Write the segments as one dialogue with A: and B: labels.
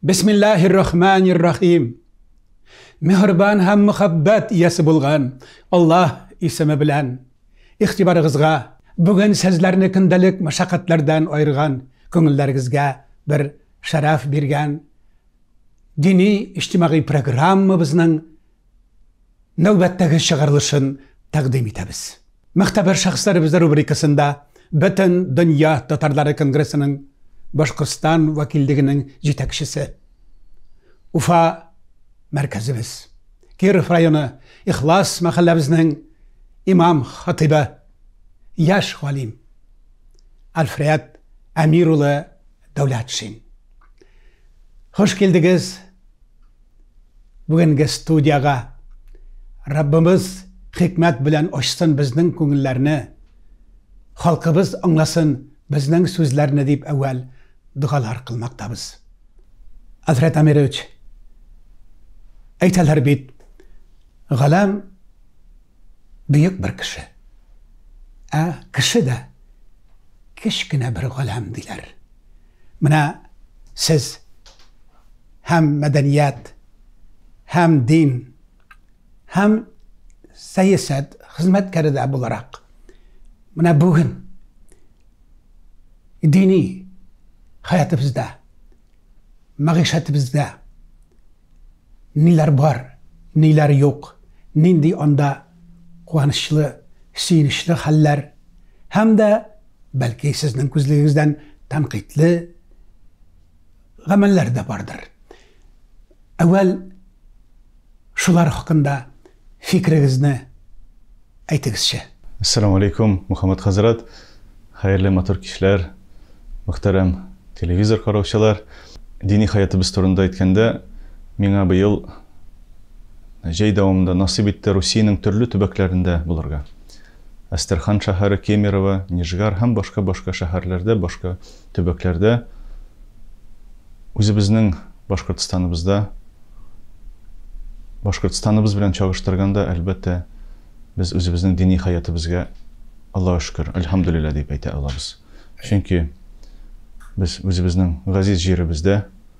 A: Bismillahirrahmanirrahim. Mehriban ham muhabbat iyasi bo'lgan Alloh ismi bilan ixtiboringizga bugun sizlarni kundalik mashaqqatlardan ayirgan, ko'ngillaringizga bir sharaf bergan diniy ijtimoiy programmamizning navbatdagi chiqarilishini taqdim etamiz. Muxtabir shaxslarimiz rubrikasida Butun Dunyo Tatarlari Kongresining Boshqirdiston vakilligining yetakchisi, Ufa markazimiz, Kirov rayoni Ixlos mahallamizning imom xatibi, yosh xolim Alfred Amiruli Davlatshin. Hoş geldiniz bugungi studiyaga. Rabbimiz hikmet bilen açsın bizning ko'ngillarni, xalqimiz anglasın bizning so'zlarni deb avval duolar qilmoqdamiz. Alfred Amirovich aytalar bit, g'alam büyük bir kishi. Kishi de kichkina bir g'alam dilar. Mana siz hem medeniyet, hem din, hem siyaset hizmetkarida olarak mana bugün dini hayatımızda, maişetimizde neler var, neler yok, nindi anda quvonchli, sevinchli haller, hem de belki sizning ko'zligingizdan tanqidli amallar da vardır. Evvel şular hakkında fikringizni aytingizchi.
B: Assalomu alaykum Muhammad Hazrat, hayırlı motor kişiler, muhterem televizor qarovchilar. Diniy hayotimiz turida aytganda, menga bu yil jay davomida nasib etdi Rossiyaning turli tubaklarida bo'lurga. Asterxan shahri, Kemerovo, Nijgar ham boshqa shaharlarda, boshqa tubaklarda o'zimizning Boshqirdistonimiz bilan chog'ishtirganda albatta biz o'zimizning diniy hayotimizga Allohga shukr, alhamdulillah deb ayta olamiz. Chunki biz o'zimizning g'aziz yerimizda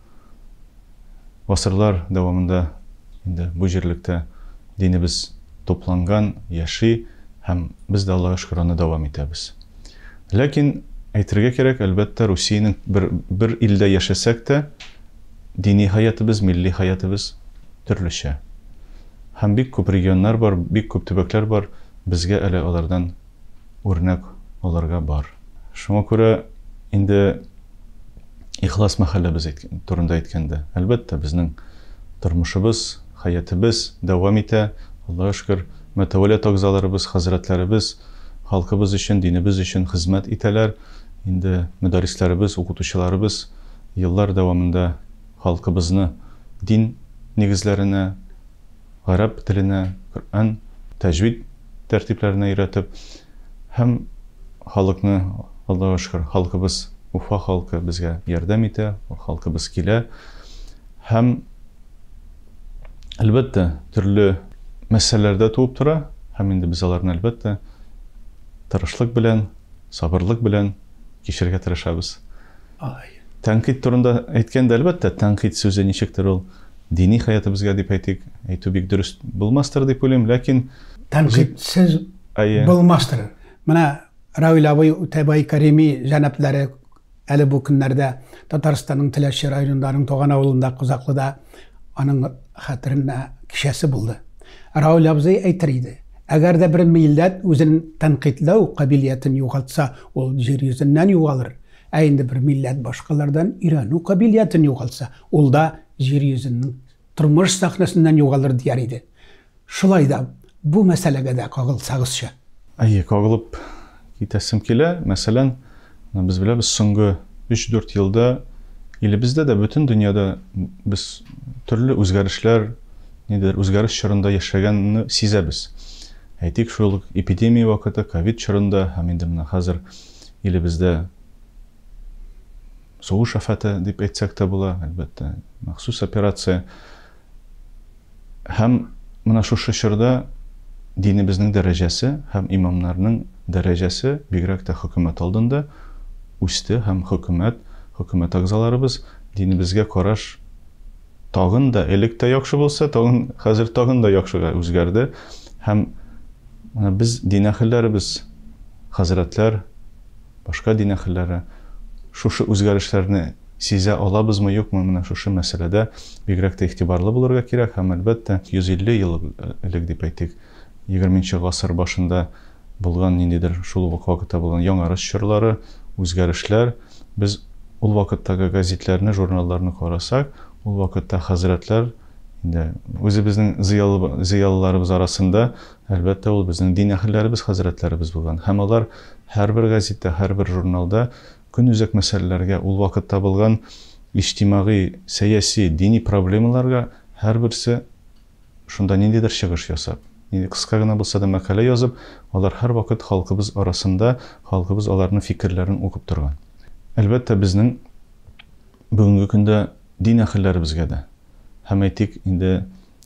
B: asrlar davomida endi bu yerlikda dinimiz to'plangan, yashiy, ham biz de Allohga shukrona davom etamiz. Lekin aytirga kerak, albatta Rossiyaning bir ilda yashasak da diniy hayotimiz, milliy hayotimiz turlicha. Hem bir ko'p regionlar var, bir ko'p tubaklar var, bizga hali ulardan o'rnak olarga bor. Shunga ko'ra endi Ixlos mahallamiz turida aytganda, albatta bizning turmushimiz, hayotimiz davom etadi. Allohga shukr, mutavvalli a'zolarimiz, hazratlarimiz xalqimiz uchun, dinimiz uchun xizmat etalar. Endi mudarrislarimiz, o'qituvchilarimiz yillar davomida xalqimizni din negizlarini, Arap tiline, Kur'an, tecvid tertiplerine öğretip hem halkını, Allah'a şükür, halkımız, Ufa halkı bizge yardım ete, halkımız kile, hem elbette türlü meselelerde tuğup tura, hem indi biz aların elbette tırışlık bilen, sabırlık bilen kişirge tırışabız. Tenkit turunda etken de elbette tenkit sözü neçiktir ol. Dini hayatımızga deb aytdik, aytib dürüst bulmastır deb o'ylayman, lekin
A: tanqidsiz bulmastır. Mana Ravilaboy Utaybay Karimi janablari hali bu kunlarda Tataristonning Tilashir rayonidagi To'g'an avulida Qo'zaqlida onun xatirina kishasi bo'ldi. Ravilaboy aytirdi, agarda bir millat o'zini tanqidlaw qobiliyatini yo'qotsa, u yer yuzidan yo'qolar. Endi bir millat boshqalardan o'rganu qobiliyatini yo'qotsa, ulda yer yüzünün turmuş sahnesinden yo'qolar diyar edi. Şulayda bu meselege de qog'ilsag'izchi.
B: Qog'ilib ketasim kela, masalan, biz bilamiz so'nggi 3-4 yilda elimizde de bütün dünyada biz turli o'zgarishlar, o'zgarish chorida yashaganini sezamiz. Aytik shu epidemiya vaqtida, Covid chorida, ham endi mana hozir elimizde soğuş afeti deb aytsak da bo'la, albatta maxsus operatsiya. Hem mana shu shirda dinimizning darajasi, hem imomlarning darajasi biroq da hukumat oldinda o'sdi, hem hukumat a'zolarimiz dinimizga qarash тагын да элек тә яхшы булса, хәзер тагын да яхшыга үзгәрде. Һәм без дин әһелләребез, хәзрәтләр, башка дин әһелләре шушы үзгәрешләрне сизә алабызмы, юкмы, менә шушы мәсьәләдә бигрәк тә игътибарлы булырга кирәк. Һәм әлбәттә 150 ел элек дип әйтик, 20нче гасыр башында булган ниндидер шул вакытта булган яңарыш чорлары, үзгәрешләр, без ул вакыттагы газетләрне, журналларны карасак, ул вакытта хәзрәтләр инде үзебезнең зыялыларыбыз арасында әлбәттә ул безнең дин әһелләребез, хәзрәтләребез булган. Һәм алар һәрбер газетта, һәрбер журналда көнүзәк мәсьәләләргә, ул вакытта булган иҗтимагый, сәяси, дини проблемаларга һәрберсе шунда ниндидер чыгыш ясап, кыска гына булса да мәкалә язып, алар һәр вакыт халкыбыз арасында, халкыбыз аларның фикерләрен укып торган. Әлбәттә безнең бүгенге көндә дин әһелләребезгә дә һәм әйтик инде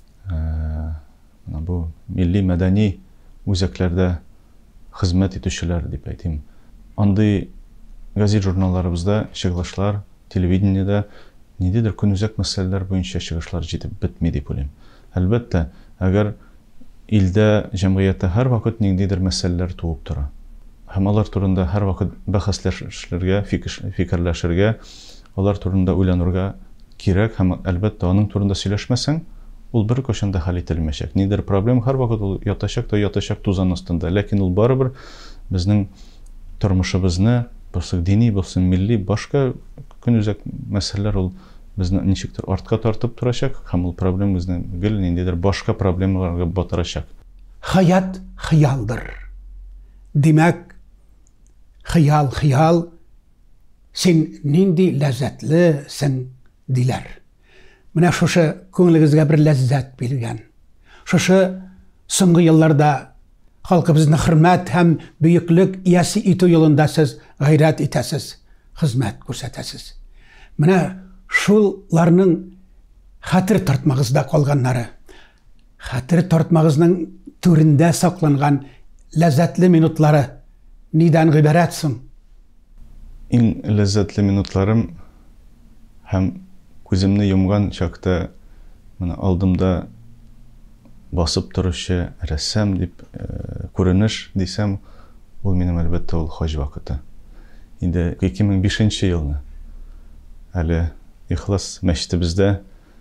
B: бу милли мәдәни үзәкләрдә хезмәт итүчеләр дип әйтим. Андый газет журналларыбызда чыгышлар, телевидениедә ниндидер көнүзәк мәсьәләләр буенча чыгышлар җитеп бетми дип уйлыйм. Әлбәттә, әгәр илдә, җәмгыятьтә һәр вакыт ниндидер мәсьәләләр туып тора. Һәм алар турында һәр вакыт бәхәсләшергә, фикерләшергә, алар турында уйланырга кирәк. Һәм әлбәттә аның турында сөйләшмәсәң, ул бер кашанда хәл ителмәячәк. Ниндидер проблема һәр вакыт ул ятачак тузан астында. Ләкин ул барыбер безнең тормышыбызны, булсын дини, булсын милли, башка көнүзәк мәсьәләләр ул безне ничектер артка тартып торачак, һәм ул проблема безне гел ниндидер башка проблемаларга батырачак.
A: Хаят хыялдыр. Димәк, хыял, син нинди ләззәтле сен диләр. Менә шушы күңелегезгә бер ләззәт биргән. Шушы соңгы елларда халкыбызны хөрмәт һәм бөеклек иясе итү юлында сез гайрәт итәсез, хезмәт күрсәтәсез. Менә шуларның хәтер тартмагызда калганнары, хәтер тартмагызның түрендә сакланган ләззәтле минутлары нидән гыйбарәт соң?
B: Иң ләззәтле минутларым һәм күземне йомган чакта менә алдымда басып торучы рәссам дип күренеш дисәм, ул минем әлбәттә ул хаҗ вакыты. Инде 2005 елны әле Ихлас мәчетебездә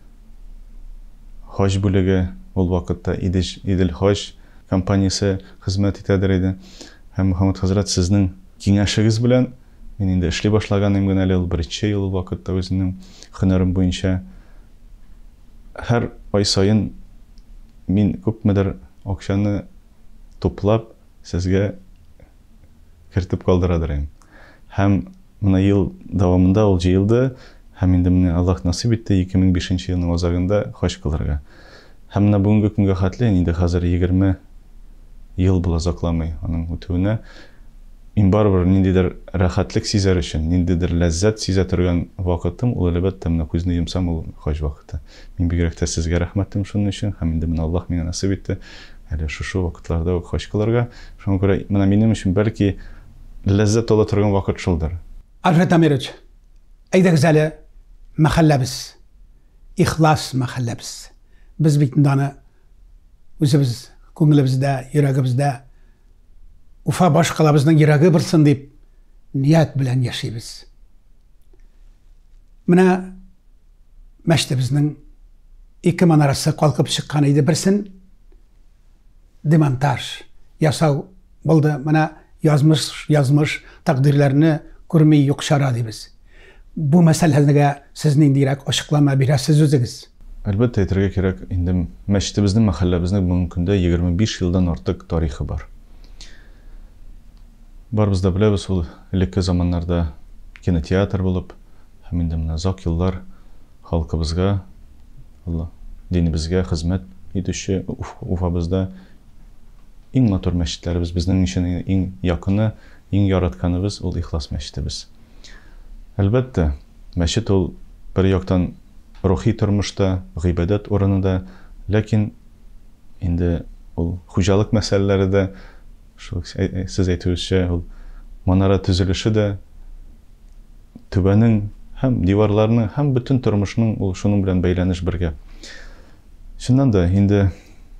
B: хаҗ бүлеге, ул вакытта Идел хаҗ компаниясе хезмәт итәдер иде. Һәм Мөхәммәд хәзрәт, сезнең киңәшегез белән мин инде эшли башлаганым гына әле ул 1 ел вакытта үзенең һөнәрем буенча һәр ай саен мин күпмедер акчаны туплап сезгә кертеп калдырадыр идем. Һәм менә ел дәвамында ул җыелды, һәм инде менә Аллаһ насыйп итте 2005 елның азагында хаҗ кылырга. Һәм менә бүгенге көнгә хәтле инде хәзер 20 ел була закламый аның үтүенә. Мин барыбер ниндидер рәхәтлек сизәр өчен, ниндидер ләззәт сизә торган вакытым, ул әлбәттә менә күзне йомсам ул хаҗ вакыты. Мин бигрәк тә сезгә рәхмәтем шуның өчен, һәм инде менә Аллаһ миңа насыйп итте әле шушы вакытларда ук хаҗ кылырга. Шуңа күрә менә минем өчен бәлки ләззәт ала торган вакыт шулдыр.
A: Альфред Амирович, әйдәгез әле мәхәлләбез, ихлас мәхәлләбез. Без бит аны үзебез күңелебездә, йөрәгебездә Уфа башкалабызның йөрәге булсын дип ният белән яшибез. Менә мәчетебезнең 2 манарасы калкып чыккан иде. Берсен демонтаж ясау булды. Менә язмыш тәкъдирләрне күрми юкшара дибез. Бу мәсьәләгә сез ниндирәк ачыклама бирәсез үзегез?
B: Әлбәттә әйтергә кирәк, инде мәчетебезнең, мәхәлләбезнең бүгенге көндә 25 елдан артык тарихы бар. Барыбыз да беләбез, ул элекке заманнарда кинотеатр булып, һәм инде менә озак еллар халкыбызга, динебезгә хезмәт итүче Уфабызда иң матур мәчетләребез, безнең өчен иң якыны, иң яратканыбыз ул Ихлас мәчетебез. Әлбәттә, мәчет ул бер яктан рухи тормышта, гыйбадәт урынында, ләкин инде ул хуҗалык мәсьәләләре дә, сез әйтүегезчә, ул манара төзелеше дә, түбәнең һәм диварларның, һәм бөтен тормышның ул шуның белән бәйләнеш бергә. Шуннан да инде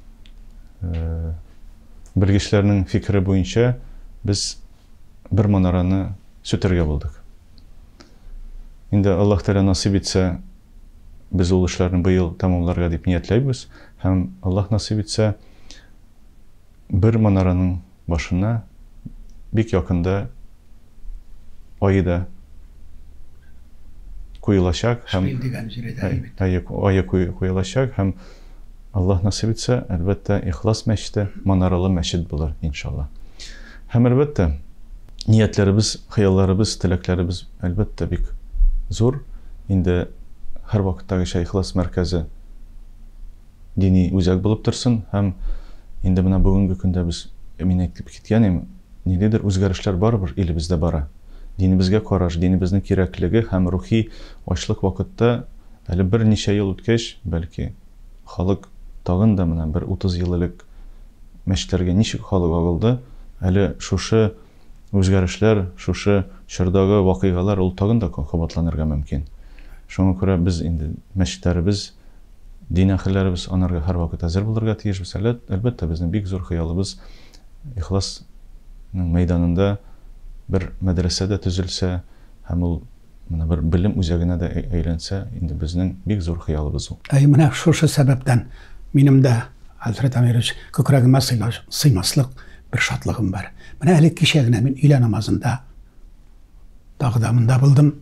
B: белгечләрнең фикере буенча без бер манараны сүтәргә булдык. Инде Аллаһ Тәгалә насыйп итсә, без ул эшләрне быел тәмамларга дип ниятләйбез, һәм Аллаһ насыйп итсә, бер манараның башына бик якында айда куелачак, һәм ая куелачак, һәм Аллаһ насыйп итсә, әлбәттә, Ихлас мәчете манаралы мәчет булыр, иншалла. Һәм әлбәттә, ниятләребез, хыялларыбыз, теләкләребез әлбәттә бик зур. Инде һәр вакыттагыча Ихлас мәркәзе дини үзәк булып торсын, һәм инде менә бүгенге көндә без мин әйтеп киткәнем, ниндидер үзгәрешләр барыбер илебездә бара. Динебезгә караш, динебезнең кирәклеге һәм рухи ачлык вакытта әле берничә ел үткәч, бәлки халык тагын да менә бер 30 ел элек мәчетләргә ничек халык агылды, әле шушы үзгәрешләр, шушы чордагы вакыйгалар ул тагын да кабатланырга мөмкин. Шуңа күрә без инде мәчетләребез, дин әһелләребез анарга һәр вакыт әзер булырга тиешбез. Әлбәттә, безнең бик зур хыялыбыз Ихласның мәйданында бер мәдрәсәдә төзелсә, һәм ул менә бер белем үзәгенә дә әйләнсә, инде безнең бик зур хыялыбыз ул.
A: Менә шушы сәбәптән минем дә, Альфред Амирович, күкрәгемә сыймаслык бер шатлыгым бар. Менә әле кичә генә мин өйлә намазында тагыдамында булдым.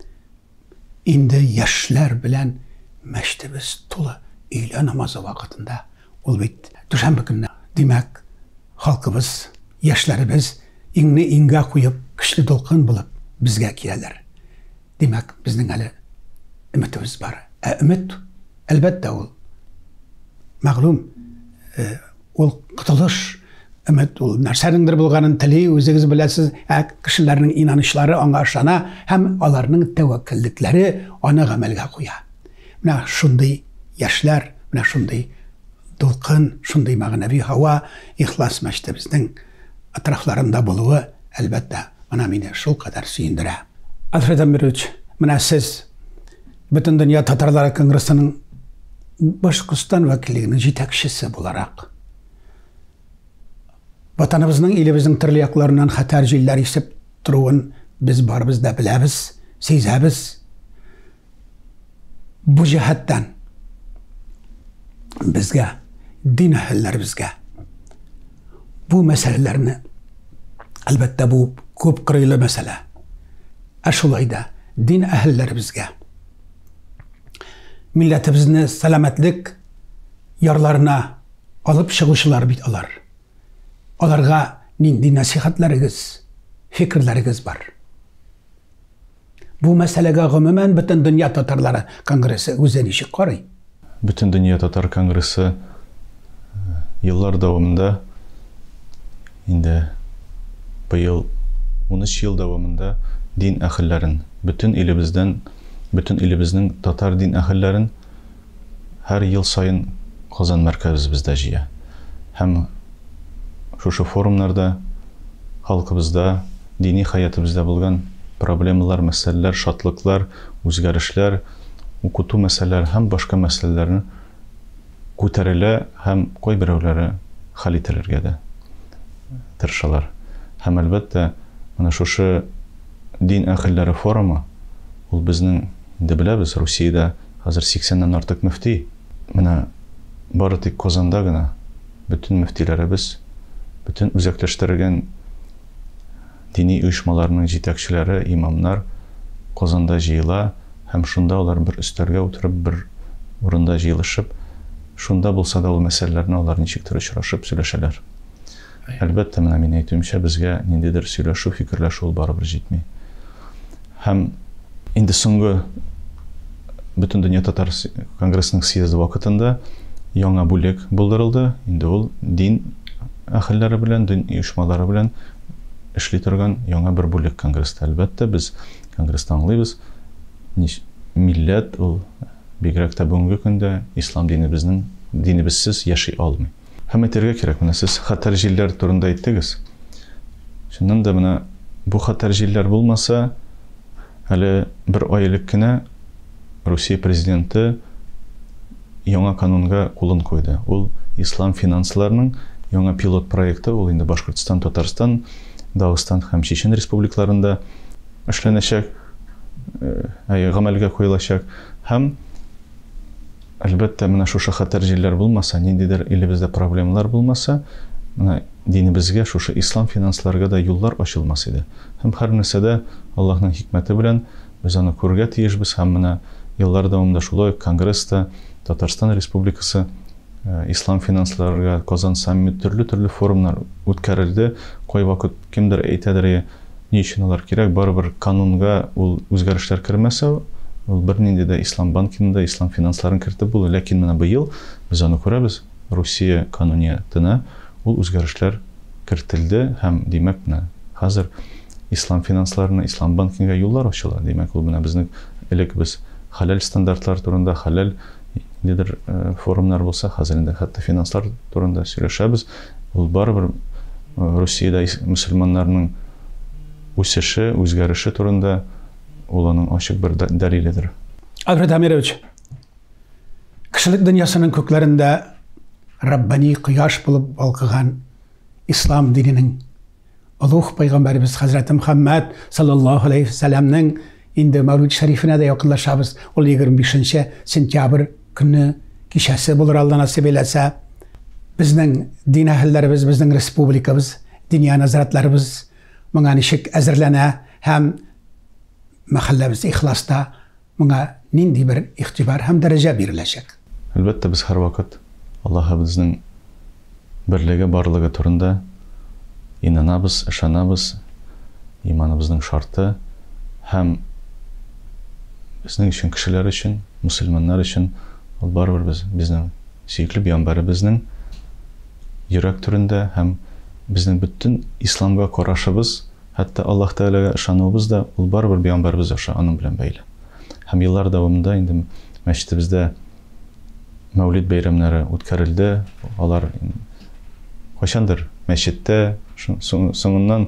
A: Инде яшьләр белән мәчетебез тулы өйлә намазы вакытында. Ул бит дүшәмбе көнне. Димәк, халкыбыз, яшьләребез иңне иңгә куеп, көчле дулкын булып безгә киләләр. Димәк, безнең әле өметебез бар. Өмет, әлбәттә, ул мәгълүм, ул кытылыш, өмет ул нәрсәнеңдер булганын тели, үзегез беләсез, кешеләрнең инанышлары аңа ышана, һәм аларның тәвәккәллекләре аны гамәлгә куя. Менә шундый яшьләр, менә шундый дулкын, шундый мәгънәви һава Ихлас мәчетебезнең атрафларында булуы, әлбәттә, ана мине шул кадәр сөендерә. Альфред Амирович, менә сез бөтен дөнья татарлары конгрессының Башкортстан вәкиллегенең җитәкчесе буларак, ватаныбызның, илебезнең төрле якларыннан хәтәр җилләр исеп торуын без барыбыз да беләбез, сизәбез. Бу җәһәттән безгә, дин әһелләребезгә бу мәсьәләләрне, әлбәттә, бу күп кырыйлы мәсьәлә. Шулай да дин әһелләребезгә милләтебезне сәламәтлек ярларына алып чыгучылар бит алар. Аларга нинди насихатларыгыз, фикерләрегез бар? Бу мәсьәләгә гомумән бөтен дөнья татарлары конгрессы үзе ничек карый?
B: Бөтен дөнья татар конгрессы еллар дәвамында, инде быел 13 ел дәвамында дин әһелләрен, бөтен илебезнең татар дин әһелләрен һәр ел сайын Казан мәркәзебездә җыя. Һәм шушы форумнарда халкыбызда, дини хаятыбызда булган проблемалар, мәсьәләләр, шатлыклар, үзгәрешләр, укыту мәсьәләләр һәм башка мәсьәләләрне күтәрелә һәм кайберәүләре хәл ителергә дә тырышалар. Һәм әлбәттә, менә шушы дин әһелләре форумы, ул безнең, инде беләбез, Русиядә хәзер 80-нән артык мөфти. Менә бары тик Казанда гына бөтен мөфтиләребез, бөтен үзәкләштерелгән дини оешмаларның җитәкчеләре, имамнар Казанда җыела, һәм шунда алар бер өстәлгә утырып, бер урында җыелышып, шунда булса да ул мәсьәләләрне алар ничектер очрашып сөйләшәләр. Әлбәттә, менә мин әйтүемчә, безгә ниндидер сөйләшү, фикерләшү ул барыбер җитми. Һәм инде соңгы бөтен дөнья татар конгрессының съезды вакытында яңа бүлек булдырылды. Инде ул дин әһелләре белән, дин оешмалары белән эшли торган яңа бер бүлек конгресста. Әлбәттә, без конгресста аңлыйбыз, милләт ул бигрәк тә бүгенге көндә ислам динебезсез яши алмый. Һәм әйтергә кирәк, менә сез хәтәр җилләр турында әйттегез. Шуннан да менә бу хәтәр җилләр булмаса, Әле бер ай элек кенә Русия президенты яңа канунга кулын куйды. Ул ислам финансларының яңа пилот проекты, ул инде Башкортстан, Татарстан, Дагыстан һәм Чечен республикаларында эшләнәчәк, гамәлгә куелачак. Һәм әлбәттә, менә шушы хәтәр җилләр булмаса, ниндидер илебездә проблемалар булмаса, менә динебезгә, шушы ислам финансларга да юллар ачылмас иде. Һәм һәр нәрсәдә Аллаһның хикмәте белән без аны күрергә тиешбез. Һәм менә еллар дәвамында шулай Конгресста Татарстан Республикасы ислам финансларга Казан саммит, төрле форумнар үткәрелде. Кай вакыт кемдер әйтәдер, ни өчен алар кирәк, барыбер канунга ул үзгәрешләр кермәсә, ул бернинди дә ислам банкында ислам финансларын кертеп булмый. Ләкин менә быел без аны күрәбез, Русия кануниятына ул үзгәрешләр кертелде һәм димәк менә хәзер ислам финансларына, ислам банкинга юллар ачыла. Димәк ул менә безнең элек без халал стандартлар турында, халал нидер форумнар булса, хәзер инде хәтта финанслар турында сөйләшәбез. Ул барыбер Русиядә мөселманнарның үсеше, үзгәреше турында ул аның ачык бер дәлиледер.
A: Альфред Амирович, кешелек дөньясының күкләрендә Раббани кояш булып балкыган ислам диненең улуг пайгамбарыбыз Хәзрәт Мөхәммәд саллаллаһу алейхи ва сәлламның инде Мәүлид шәрифенә дә якынлашабыз. Ул 25 сентябрь көне кичәсе булыр, Алла насип эйләсә. Безнең дин әһелләребез, безнең республикабыз, динья назиратларыбыз моңа ничек әзерләнә һәм мәхәлләбез ихласта моңа нинди бер игътибар һәм дәрәҗә биреләчәк?
B: Әлбәттә, без һәр вакыт Аллаһыбызның берлеге, барлыгы турында инанабыз, ышанабыз, иманыбызның шарты һәм безнең өчен, кешеләр өчен, мөселманнар өчен ул барыбер безнең сөекле пәйгамбәребезнең йөрәк түрендә һәм безнең бөтен исламга карашыбыз, хәтта Аллаһ Тәгаләгә ышануыбыз да ул барыбер пәйгамбәребез аша аның белән бәйле. Һәм еллар дәвамында инде мәчетебездә Мәүлид бәйрәмнәре үткәрелде. Алар кайчандыр мәчеттә, соңыннан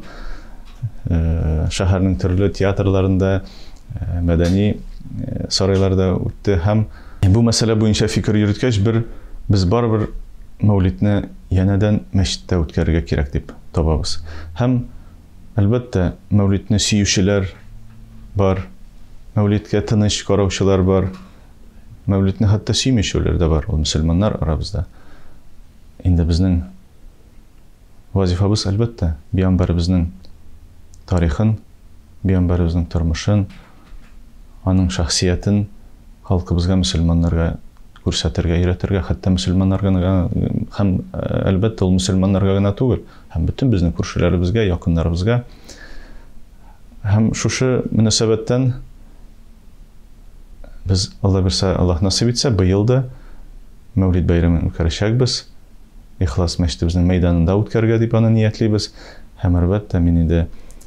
B: шәһәрнең төрле театрларында, мәдәни сарайларда үтте. Һәм бу мәсьәлә буенча фикер йөрткәч, без барыбер Мәүлидне янәдән мәчеттә үткәрергә кирәк дип табабыз. Һәм әлбәттә, Мәүлидне сөючеләр бар, Мәүлидкә тыныч караучылар бар, Мәүлидне хәтта сөймәүчеләр дә бар, ул мөселманнар арабызда. Инде безнең вазифабыз әлбәттә пәйгамбәребезнең тарихын, пәйгамбәребезнең тормышын, аның шәхсиятен халкыбызга, мөселманнарга күрсәтергә, өйрәтергә, хәтта мөселманнарга һәм әлбәттә ул мөселманнарга гына түгел, һәм бөтен безнең күршеләребезгә, якыннарыбызга. Һәм шушы мөнәсәбәттән без, Алла бирсә, Аллаһ насип итсә, быел да Мәүлид бәйрәмен үткәрәчәкбез. Ихлас мәчетебезнең мәйданында үткәрергә дип аны ниятлибез. Һәм әлбәттә мин инде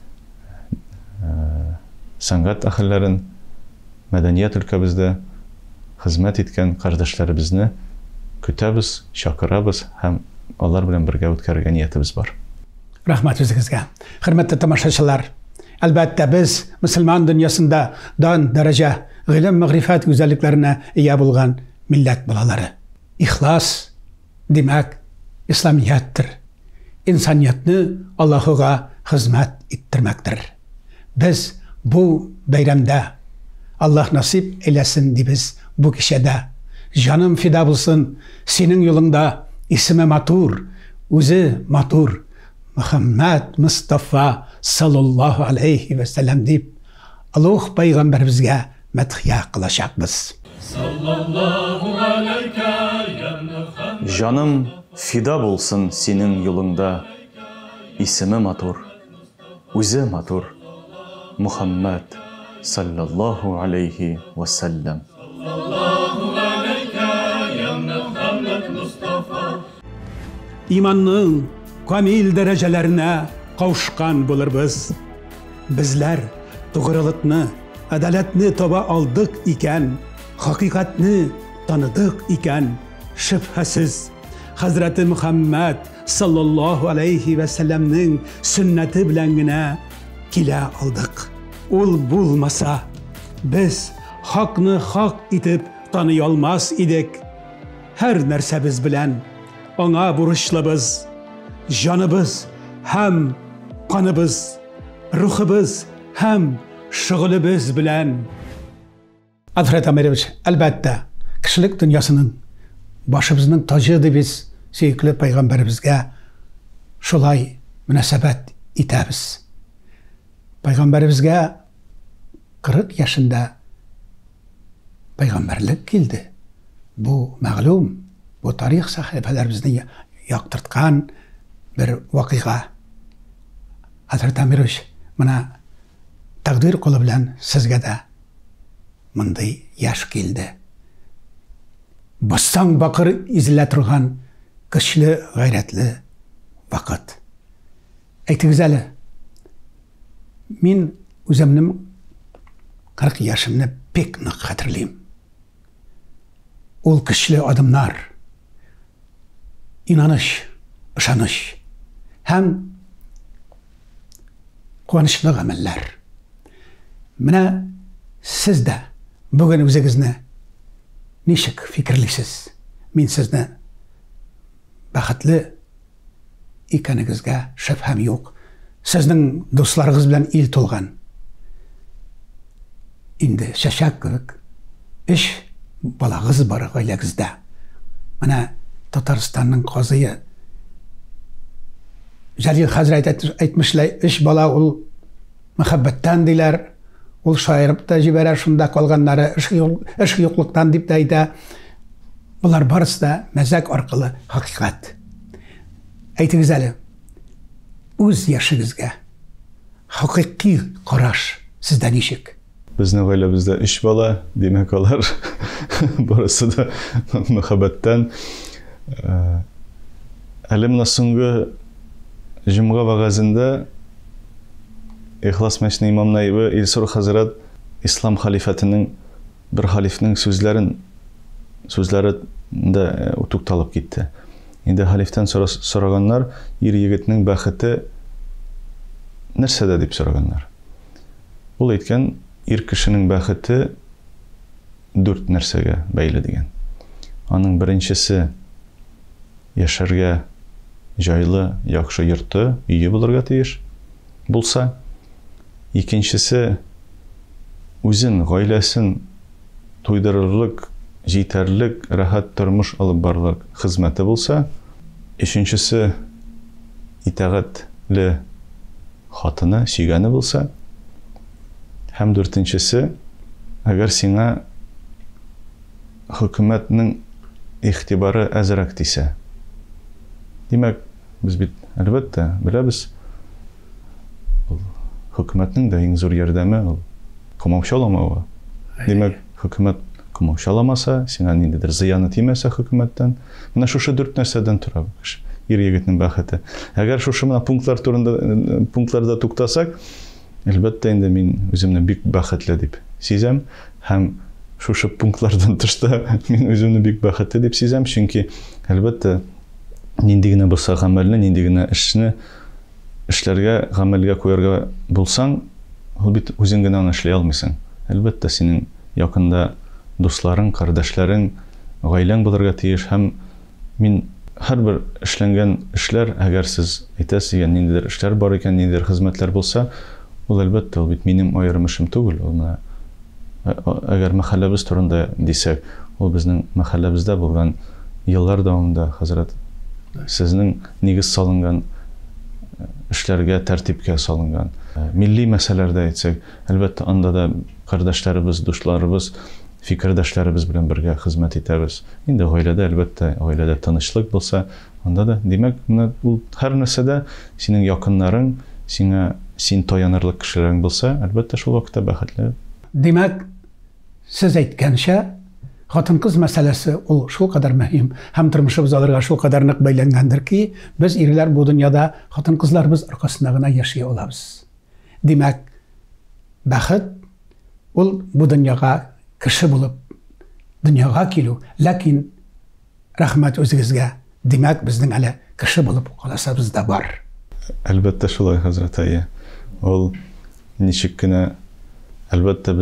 B: сәнгать әһелләрен, мәдәният өлкәбездә хезмәт иткән кардәшләребезне көтәбез, чакырабыз һәм алар белән бергә үткәрергә ниятебез бар.
A: Рәхмәт үзегезгә. Хөрмәтле тамашачылар, әлбәттә без мөселман дөньясында дан дәрәҗә, гыйлем, мәгърифәт үзәлекләренә ия булган милләт балалары. Ихлас димәк исламияттыр. İnsaniyatны Аллаһыга хезмәт иттермәктер. Без бу бәйрәмдә Аллаһ насип әйләсен дибез бу кичәдә. Җаным фида булсын синең юлыңда, исеме матур, үзе матур, Мөхәммәд Мустафа саллаллаһу алейхи ва сәллям дип Аллаһ пәйгамбәребезгә мәдхия кылачакбыз.
B: Җаным фида булсын синең юлыңда, исеме матур, үзе матур, Мөхәммәд саллаллаһу алейхи ва сәллям.
A: Иманның камил дәрәҗәләренә кавышкан булырбыз. Безләр тугрылыкны, әдаләтне таба алдык икән, хакыйкатьне таныдык икән, шөбһәсез Хәзрәти Мөхәммәд саллаллаһу алейхи ва сәллямның сөннәте белән генә килә алдык. Ул булмаса Biz hakны hak itip tanıy almaz idik. Her нәрсәбез белән аңа бурычлыбыз. Жаныбыз һәм каныбыз, рухыбыз һәм шөгылебез белән. Альфред Амерович, әлбәттә, кешелек дөньясының башыбызның тажы дип без сөйкле пайгамбарыбызга шулай мөнәсәбәт итәбез. Пайгамбарыбызга 40 yaşında пайгамбарлык килде. Bu мәгълүм, bu тарих сахифаларыбызны яктырткан bir вакыйга. Альфред Амерович, менә тәкъдир кулы белән сезгә дә мондай яш килде. Бассаң бакыр изелә торган көчле, гайрәтле вакыт. Әйтегез әле, мин үземнең 40 yaşımны пек нык хәтерлим. Ул көчле адымнар, инаныш, ышаныш һәм куанычлы гамәлләр. Менә сез дә бүген үзегезне ничек фикерлисез? Мин сезне бәхетле икәнегезгә шәбһәм юк. Сезнең дусларыгыз белән ил тулган. Инде шәшәк кебек эш балагыз бар гаиләгездә. Менә Татарстанның казые Җәлил хәзрәт әйтмешләй, эш бала ул мәхәббәттән диләр. Ул шаярып та җибәрә, шунда калганнары эш юклыктан дип тә әйтә. Булар барысы да мәзәк аркылы хакыйкать. Әйтегез әле, үз яшыгызга хакыйкый караш сездә ничек?
B: Безнең гаиләбездә 3 бала, димәк алар барысы да мәхәббәттән. Әле менә соңгы җомга вагазында Ихлас мәчетенең имам наибы Илсур хәзрәт ислам халифәтенең бер халифның сүзләрендә тукталып китте. Инде халифтан сораганнар, ир егетнең бәхете нәрсәдә дип сораганнар. Ул әйткән, ир кешенең бәхете 4 нәрсәгә бәйле дигән. Аның беренчесе яшәргә җайлы, яхшы йорты, өе булырга тиеш булса. Икенчесе үзен, гаиләсен туйдырырлык, җитәрлек, рәхәт тормыш алып барлык хезмәте булса. Өченчесе итәгатьле хатыны, сөйгәне булса. Һәм дүртенчесе, әгәр сиңа хөкүмәтнең игътибары әзрәк тисә. Димәк, без бит әлбәттә беләбез, хөкүмәтнең дә иң зур ярдәме комаушаламауы. Димәк, хөкүмәт комаушаламаса, сиңа ниндидер зыяны тимәсә хөкүмәттән, менә шушы 4 нәрсәдән тора ир егетнең бәхете. Әгәр шушы менә пунктларда туктасак, әлбәттә инде мин үземне бик бәхетле дип сизәм, һәм шушы пунктлардан тышта мин үземне бик бәхетле дип сизәм, чөнки әлбәттә нинди генә булса гамәлне, нинди генә эшне эшләргә, гамәлгә куярга булсаң, ул бит үзең генә аны эшләй алмыйсың. Әлбәттә синең якында дусларың, кардәшләрең, гаиләң булырга тиеш, һәм мин һәрбер эшләнгән эшләр, әгәр сез әйтәсез, ниндидер эшләр бар икән, ниндидер хезмәтләр булса, ул әлбәттә ул бит минем аерым эшем түгел. Әгәр мәхәлләбез турында дисәк, ул безнең мәхәлләбездә булган еллар дәвамында хәзрәт сезнең нигез салынган эшләргә, тәртипкә салынган. Милли мәсьәләләрдә әйтсәк, әлбәттә анда да кардәшләребез, дусларыбыз, фикердәшләребез белән бергә хезмәт итәбез. Инде гаиләдә әлбәттә, гаиләдә тынычлык булса, анда да, димәк, ул һәр нәрсәдә синең якыннарың, син таянырлык кешеләрең булса, әлбәттә шул вакытта бәхетле.
A: Димәк, сез әйткәнчә, хатын-кыз мәсьәләсе ул шул кадәр мөһим, һәм тормышыбыз аларга шул кадәр нык бәйләнгәндер ки, без ирләр бу дөньяда хатын-кызларыбыз аркасында гына яши алабыз. Димәк, бәхет ул бу дөньяга кеше булып дөньяга килү, ләкин рәхмәт үзегезгә, димәк, безнең әле кеше булып каласыбыз да бар.
B: Әлбәттә шулай, хәзрәт әйе. Ул ничек кенә, әлбәттә безнең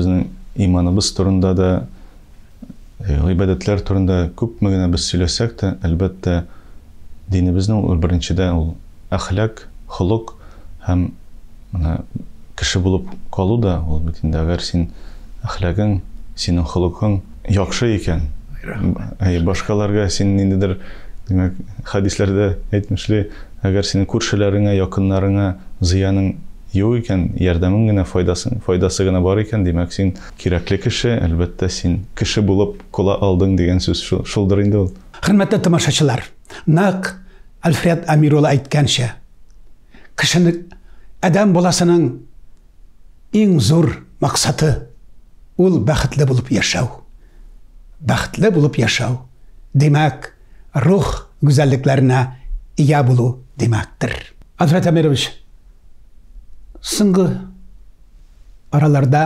B: иманыбыз турында да, гыйбадәтләр турында күпме генә без сөйләсәк тә, әлбәттә, динебезнең ул беренчедә ул әхлак, холык һәм кеше булып калу да, ул бит инде әгәр син әхлагың, синең холыкың яхшы икән, башкаларга син ниндидер, димәк, хадисләрдә әйтмешли, әгәр синең күршеләреңә, якыннарыңа зыяның юк икән, ярдәмең генә файдасы гына бар икән, димәк, син кирәкле кеше, әлбәттә, син кеше булып кала алдың дигән сүз шулдыр инде ул.
A: Хөрмәтле тамашачылар, нәкъ Альфред Амир улы әйткәнчә, кешенең адам баласының иң зур максаты ул бәхетле булып яшәү. Бәхетле булып яшәү, димәк, рух гүзәллекләренә ия булу димәктер. Альфред Амирович, соңгы араларда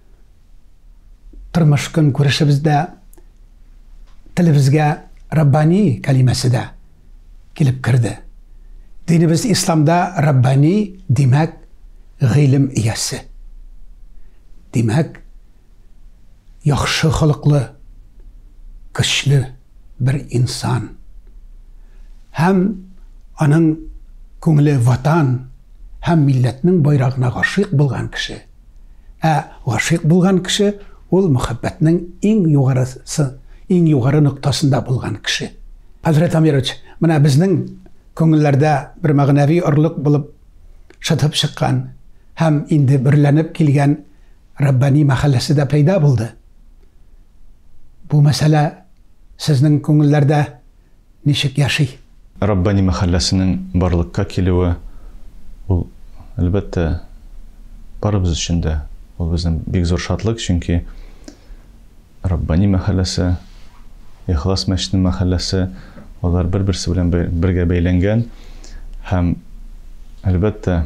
A: тормыш көн күрешебездә телебезгә Раббани кәлимәсе дә килеп керде. Динебез исламда Раббани димәк гыйлем иясе. Димәк, яхшы холыклы, көчле бер инсан. Һәм аның күңеле ватан һәм милләтнең байрагына гашыйк булган кеше. Гашыйк булган кеше ул мөхәббәтнең иң югары ноктасында булган кеше. Альфред Амирович, менә безнең күңелләрдә бер мәгънәви орлык булып шытып чыккан һәм инде берләнеп килгән Раббани мәхәлләсе дә пайда булды. Бу мәсьәлә сезнең күңелләрдә ничек яши?
B: Раббани мәхәлләсенең барлыкка килүе ул әлбәттә барыбыз өчен дә ул безнең бик зур шатлык, чөнки Раббани мәхәлләсе, Ихлас мәчетенең мәхәлләсе, алар бер-берсе белән бергә бәйләнгән һәм әлбәттә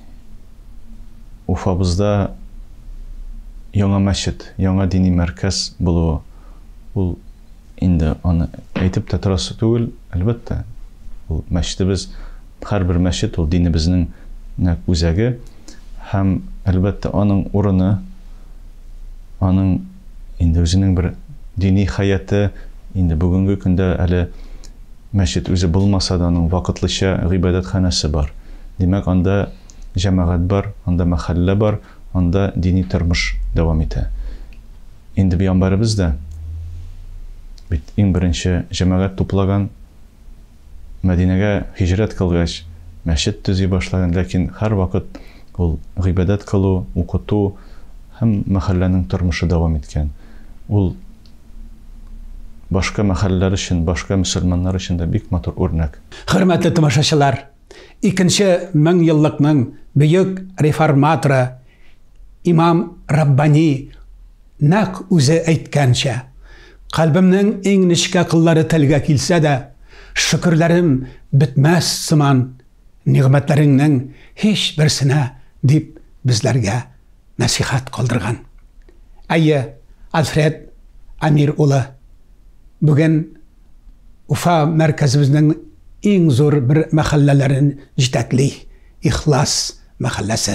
B: Уфабызда яңа мәчет, яңа дини мәркәз булуы ул инде аны әйтеп тә торасы түгел, әлбәттә ул мәчетебез, һәрбер мәчет ул динебезнең үзәге һәм әлбәттә аның урыны, аның инде үзенең бер дини хаяты, инде бүгенге көндә әле мәчет үзе булмаса да аның вакытлыча гыйбадәтханәсе бар. Димәк, анда җәмәгать бар, анда мәхәллә бар, анда дини тормыш дәвам итә. Инде пәйгамбәребез дә бит иң беренче җәмәгать туплаган, Мәдинәгә һиҗрәт кылгач, мәчет төзи башлаган, ләкин һәр вакыт ул гыйбадәт кылу, укыту һәм мәхәлләнең тормышы дәвам иткән. Ул башка мәхәлләләр өчен, башка мөселманнар өчен дә бик матур үрнәк.
A: Хөрмәтле тамашачылар, икенче меңьеллыкның бөек реформаторы Имам Раббани нәкъ үзе әйткәнчә, калбымның иң нечкә кыллары телгә килсә дә, шөкерләрем бетмәс сыман, ниғмәтләреңнең һич берсенә дип безләргә насихат калдырган. Әйе, Альфред Амир улы, бүген Уфа мәркәзебезнең иң зур бер мәхәлләләрен җитәкли, Ихлас мәхәлләсе.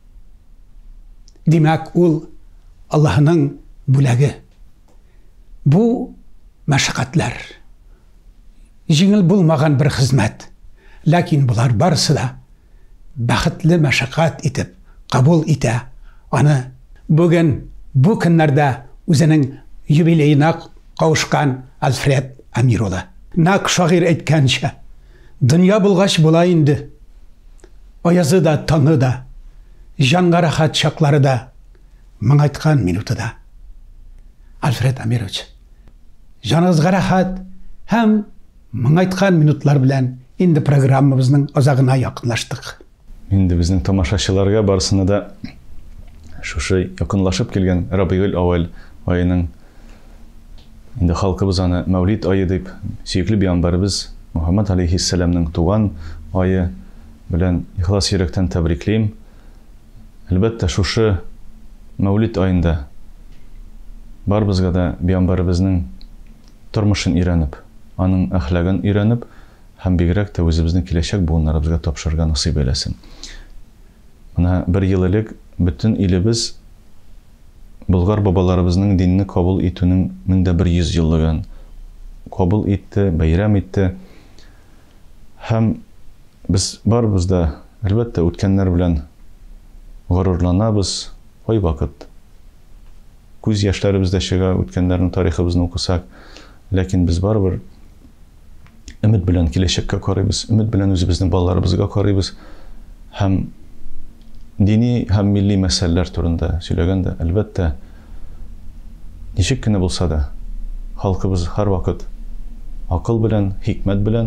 A: Димәк, ул Аллаһның бүләге. Бу мәшәкатьләр җиңел булмаган бер хезмәт, ләкин булар барысы да бәхетле мәшәкать итеп кабул итә. Аны бүген бу көннәрдә үзенең юбилеена кавышкан Альфред Амир улы. Нәкъ шагыйрь әйткәнчә, дөнья булгач була инде. Аязы да, таңы да, җанга рәхәт чаклары да, моңайткан минуты да. Альфред Амирович, җаныңызга рәхәт һәм моңайткан минутлар белән инде программабызның азагына якынлаштык.
B: Инде безнең тамашачыларга барысына да шушы якынлашып килгән Рабиул Аввал аеның, инде халкыбыз аны Мәүлид айы дип, сөекле пәйгамбәребез Мөхәммәд алейхиссәламның туган айы белән ихлас йөрәктән тәбриклим. Әлбәттә, шушы Мәүлид айында барыбызга да пәйгамбәребезнең тормышын өйрәнеп, аның әхлагын өйрәнеп, һәм бигрәк тә үзебезнең киләчәк буыннарыбызга тапшырырга насыйп әйләсен. Менә бер ел элек бөтен илебез Болгар бабаларыбызның динне кабул итүнең 1100 еллыгын кабул итте, бәйрәм итте. Һәм без барыбыз да, әлбәттә, үткәннәр белән горурланабыз. Кай вакыт күз яшьләребез дә чыга, үткәннәрнең тарихыбызны укысак, ләкин без барыбер өмет белән киләчәккә карыйбыз, өмет белән үзебезнең балаларыбызга карыйбыз. Һәм дини һәм милли мәсьәләләр турында сөйләгәндә, әлбәттә, ничек кенә булса да, халкыбыз һәрвакыт акыл белән, хикмәт белән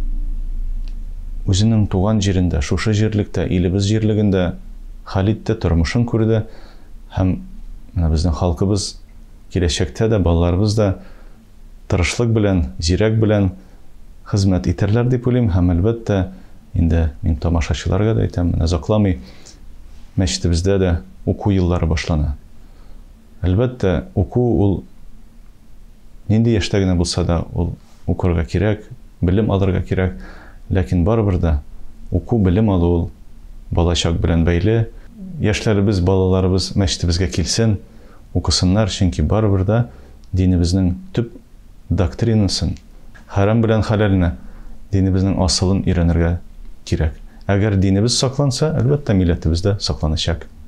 B: үзенең туган җирендә, шушы җирлектә, илебез җирлегендә хәл итте, тормышын күрде. Һәм безнең халкыбыз киләчәктә дә, балаларыбыз да тырышлык белән, зирәк белән хезмәт итәрләр дип уйлыйм. Һәм әлбәттә, инде мин тамашачыларга да әйтәм, закламый, мәчетебездә дә уку еллары башлана. Әлбәттә, уку ул нинди яшьтә генә булса да, ул укырга кирәк, белем алырга кирәк. Ләкин барыбер да уку, белем алу ул балачак белән бәйле. Яшьләребез, балаларыбыз мәчетебезгә килсен, укысыннар, чөнки барыбер да динебезнең төп доктринасын, харам белән хәләлне, динебезнең асылын өйрәнергә кирәк. Әгәр динебез сакланса, әлбәттә, милләтебез дә сакланачак.